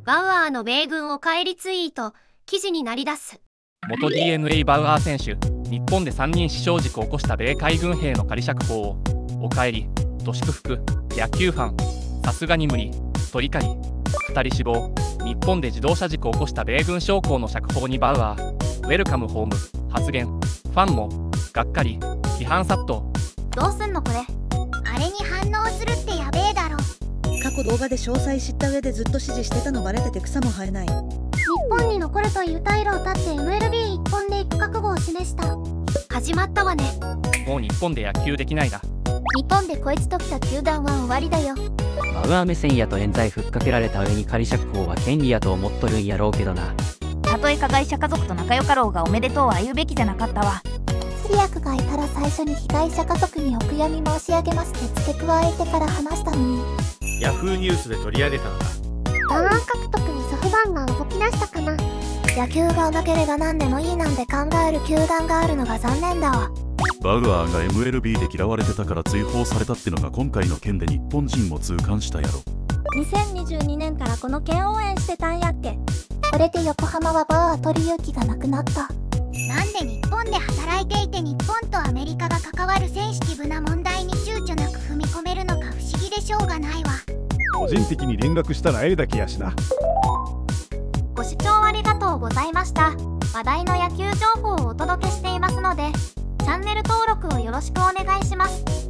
バウアーの米軍お帰りツイート、記事になりだす。 元 DNA バウアー選手、日本で3人死傷事故を起こした米海軍兵の仮釈放を、お帰り、と祝福、野球ファン、さすがに無理、と怒り、2人死亡、日本で自動車事故を起こした米軍将校の釈放にバウアー、ウェルカムホーム、発言、ファンも、がっかり、批判殺到。 どうすんのこれ。 あれに反応するってやべえだろ。 過去動画で詳細知った上でずっと支持してたのバレてて草も生えない。 日本に残るという退路を断って MLB 一本で行く覚悟を示した。 始まったわね。 もう日本で野球できないな。 日本でこいつときた球団は終わりだよ。 バウアー目線やと冤罪ふっかけられた上に仮釈放は権利やと思っとるんやろうけどな。 たとえ加害者家族と仲良かろうがおめでとうは言うべきじゃなかったわ。 通訳がいたら最初に被害者家族にお悔やみ申し上げますって付け加えてから話したのに。 ヤフーニュースで取り上げたのだ。 バウアー獲得にソフトバンが動き出したかな。野球がなければ何でもいいなんて考える球団があるのが残念だわ。 バウアーが MLB で嫌われてたから追放されたってのが今回の件で日本人も痛感したやろ。 2022年からこの件応援してたんやっけ。これで横浜はバウアー取り行きがなくなった。なんで日本で働いていて日本とアメリカが関わるセンシティブな問題に躊躇なく踏み込めるのか不思議でしょうがないわ。 個人的に連絡したらええだけやしな。 ご視聴ありがとうございました。話題の野球情報をお届けしていますので、チャンネル登録をよろしくお願いします。